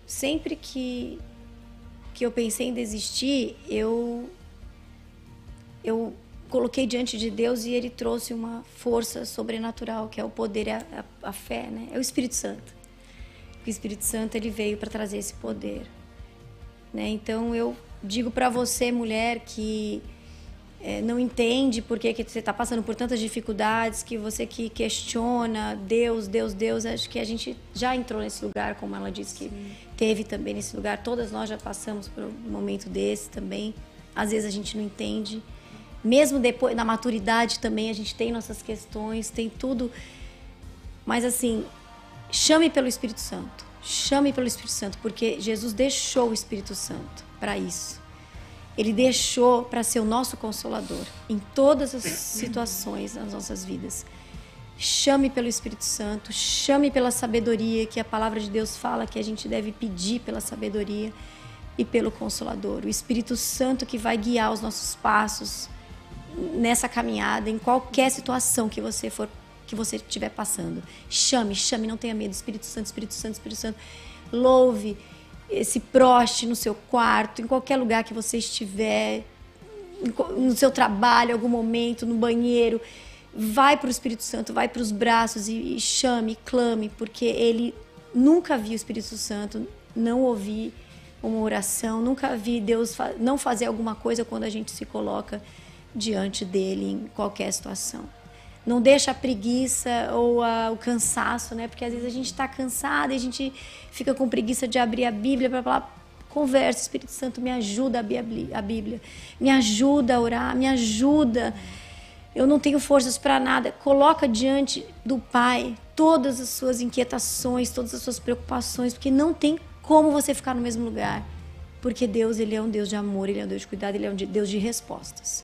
sempre que eu pensei em desistir, eu coloquei diante de Deus e Ele trouxe uma força sobrenatural, que é o poder, a fé, né? É o Espírito Santo. O Espírito Santo, ele veio para trazer esse poder, né? Então eu digo para você, mulher, que não entende por que você está passando por tantas dificuldades, que você que questiona Deus, acho que a gente já entrou nesse lugar, como ela disse que teve também nesse lugar. Todas nós já passamos por um momento desse também. Às vezes a gente não entende. Mesmo depois, na maturidade também, a gente tem nossas questões, tem tudo. Mas assim, chame pelo Espírito Santo. Chame pelo Espírito Santo, porque Jesus deixou o Espírito Santo para isso. Ele deixou para ser o nosso consolador em todas as situações das nossas vidas. Chame pelo Espírito Santo, chame pela sabedoria, que a palavra de Deus fala que a gente deve pedir pela sabedoria e pelo Consolador. O Espírito Santo que vai guiar os nossos passos nessa caminhada, em qualquer situação que você estiver passando. Chame, não tenha medo. Espírito Santo, Espírito Santo, Espírito Santo. Louve, se proste no seu quarto, em qualquer lugar que você estiver, no seu trabalho, em algum momento, no banheiro. Vai para o Espírito Santo, vai para os braços e chame, clame, porque ele nunca viu o Espírito Santo não ouvir uma oração, nunca vi Deus não fazer alguma coisa quando a gente se coloca diante dele em qualquer situação. Não deixa a preguiça ou o cansaço, né? Porque às vezes a gente está cansada e a gente fica com preguiça de abrir a Bíblia para falar. Conversa, Espírito Santo, me ajuda a abrir a Bíblia, me ajuda a orar, me ajuda. Eu não tenho forças para nada. Coloca diante do Pai todas as suas inquietações, todas as suas preocupações, porque não tem como você ficar no mesmo lugar. Porque Deus, ele é um Deus de amor, ele é um Deus de cuidado, ele é um Deus de respostas.